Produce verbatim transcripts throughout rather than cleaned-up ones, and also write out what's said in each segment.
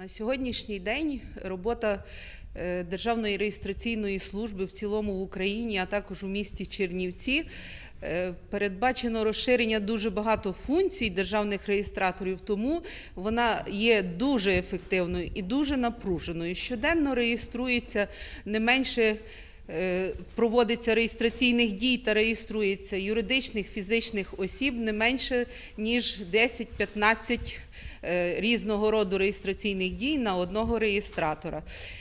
На сьогоднішній день робота Державної реєстраційної служби в цілому в Україні, а також у місті Чернівці, передбачено розширення дуже багато функцій державних реєстраторів, тому вона є дуже ефективною і дуже напруженою. Щоденно реєструється не менше, проводиться реєстраційних дій та реєструється юридичних, фізичних осіб не менше, ніж десять-п'ятнадцять різного роду реєстраційних дій на одного реєстратора.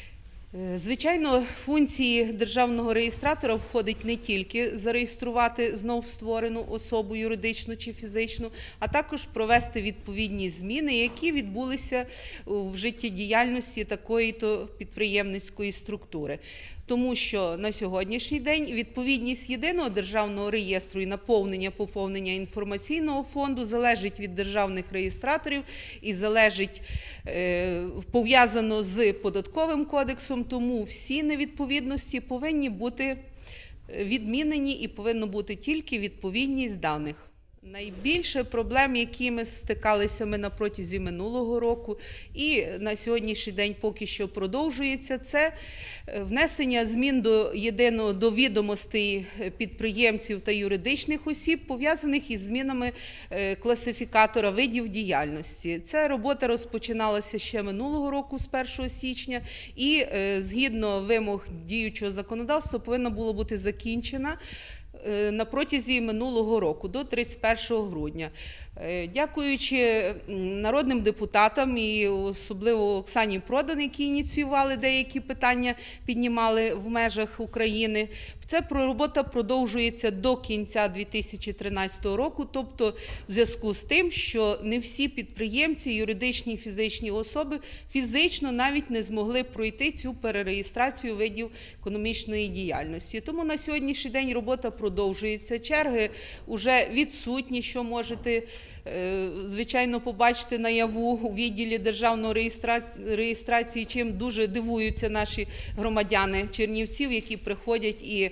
Звичайно, функції державного реєстратора входить не тільки зареєструвати знов створену особу юридичну чи фізичну, а також провести відповідні зміни, які відбулися в життєдіяльності такої-то підприємницької структури. Тому що на сьогоднішній день відповідність єдиного державного реєстру і наповнення, поповнення інформаційного фонду залежить від державних реєстраторів і залежить, е, пов'язано з податковим кодексом, тому всі невідповідності повинні бути відмінені і повинна бути тільки відповідність даних. Найбільше проблем, які ми стикалися ми на протязі минулого року і на сьогоднішній день поки що продовжується, це внесення змін до єдиного до відомостей підприємців та юридичних осіб, пов'язаних із змінами класифікатора видів діяльності. Ця робота розпочиналася ще минулого року з першого січня і згідно вимог діючого законодавства повинна була бути закінчена на протязі минулого року, до тридцять першого грудня. Дякуючи народним депутатам і особливо Оксані Продан, які ініціювали деякі питання, піднімали в межах України, ця робота продовжується до кінця дві тисячі тринадцятого року, тобто в зв'язку з тим, що не всі підприємці, юридичні і фізичні особи фізично навіть не змогли пройти цю перереєстрацію видів економічної діяльності. Тому на сьогоднішній день робота продовжується, черги вже відсутні, що можете звичайно побачити наяву у відділі державної реєстрації, чим дуже дивуються наші громадяни Чернівців, які приходять і,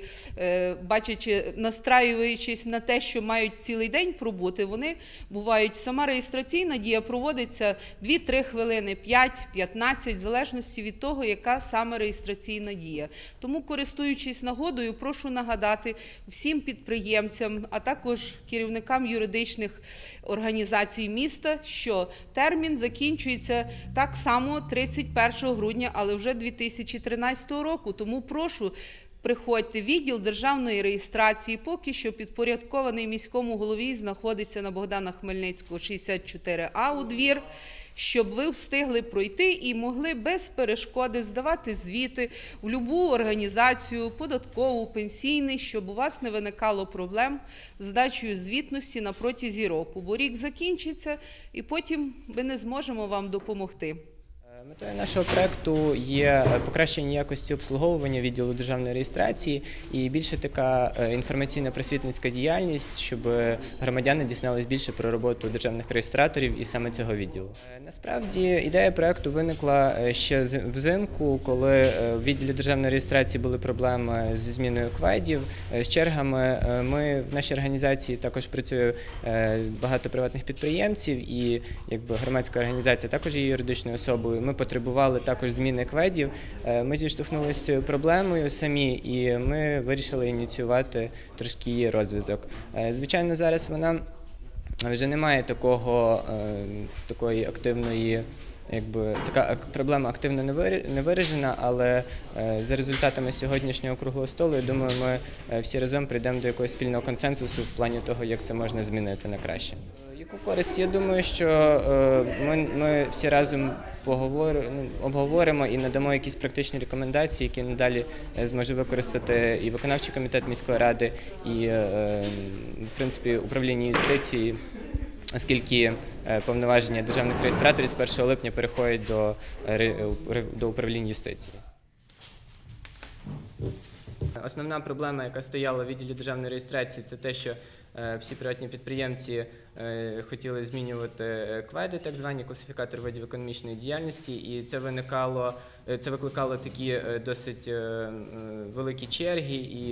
бачачи, настраюючись на те, що мають цілий день пробути, вони бувають, сама реєстраційна дія проводиться дві-три хвилини, п'ять-п'ятнадцять, в залежності від того, яка саме реєстраційна дія. Тому, користуючись нагодою, прошу нагадати всім підприємцям, а також керівникам юридичних організацій міста, що термін закінчується так само тридцять першого грудня, але вже дві тисячі тринадцятого року. Тому прошу, приходьте. Відділ державної реєстрації, поки що підпорядкований міському голові, знаходиться на Богдана Хмельницького, шістдесят чотири А у двір, щоб ви встигли пройти і могли без перешкоди здавати звіти в будь-яку організацію, податкову, пенсійний, щоб у вас не виникало проблем з здачею звітності на протязі року. Бо рік закінчиться і потім ми не зможемо вам допомогти. Метою нашого проєкту є покращення якості обслуговування відділу державної реєстрації і більше така інформаційно-просвітницька діяльність, щоб громадяни дізналися більше про роботу державних реєстраторів і саме цього відділу. Насправді ідея проєкту виникла ще взимку, коли в відділі державної реєстрації були проблеми зі зміною кведів, з чергами. Ми в нашій організації також працює багато приватних підприємців і якби громадська організація також є юридичною особою. Ми потребували також зміни кведів. Ми зіштовхнулися з цією проблемою самі і ми вирішили ініціювати трошки її розв'язок. Звичайно, зараз вона вже не має такого, такої активної, якби, така проблема активно не виражена, але за результатами сьогоднішнього круглого столу, я думаю, ми всі разом прийдемо до якогось спільного консенсусу в плані того, як це можна змінити на краще. Яку користь? Я думаю, що ми, ми всі разом поговоримо, обговоримо і надамо якісь практичні рекомендації, які надалі зможе використати і виконавчий комітет міської ради, і, в принципі, управління юстиції, оскільки повноваження державних реєстраторів з першого липня переходять до, до управління юстиції. Основна проблема, яка стояла в відділі державної реєстрації, це те, що всі приватні підприємці хотіли змінювати кведи, так звані класифікатор видів економічної діяльності, і це виникало, це викликало такі досить великі черги, і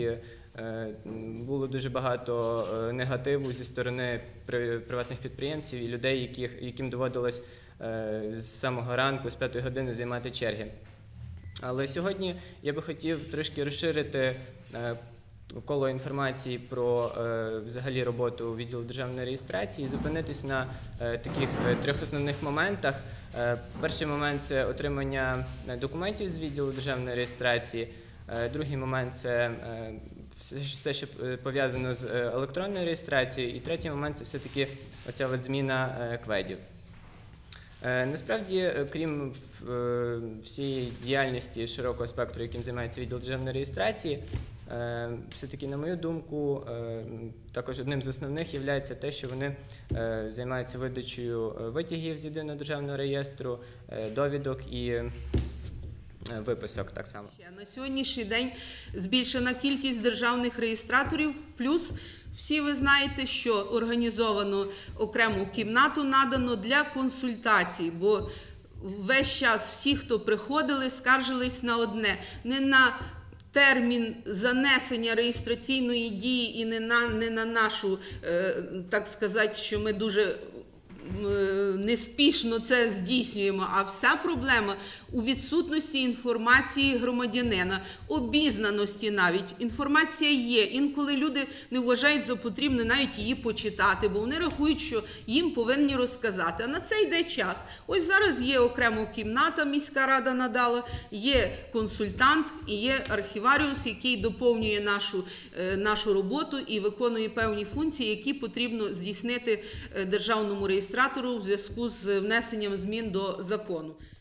було дуже багато негативу зі сторони приватних підприємців і людей, яких, яким доводилось з самого ранку, з п'ятої години займати черги. Але сьогодні я би хотів трошки розширити коло інформації про взагалі роботу відділу державної реєстрації і зупинитись на таких трьох основних моментах. Перший момент – це отримання документів з відділу державної реєстрації. Другий момент – це все, що пов'язано з електронною реєстрацією. І третій момент – це все-таки оця от зміна кведів. Насправді, крім всієї діяльності широкого спектру, яким займається відділ державної реєстрації, все-таки, на мою думку, також одним з основних є те, що вони займаються видачею витягів з єдиного державного реєстру, довідок і виписок так само. На сьогоднішній день збільшена кількість державних реєстраторів, плюс всі ви знаєте, що організовано окрему кімнату, надано для консультацій, бо весь час всі, хто приходили, скаржились на одне – не на термін занесення реєстраційної дії і не на, не на нашу, так сказати, що ми дуже неспішно це здійснюємо, а вся проблема у відсутності інформації громадянина, обізнаності навіть. Інформація є, інколи люди не вважають за потрібне навіть її почитати, бо вони рахують, що їм повинні розказати. А на це йде час. Ось зараз є окрема кімната, міська рада надала, є консультант і є архіваріус, який доповнює нашу, нашу роботу і виконує певні функції, які потрібно здійснити державному реєстратору у зв'язку з внесенням змін до закону.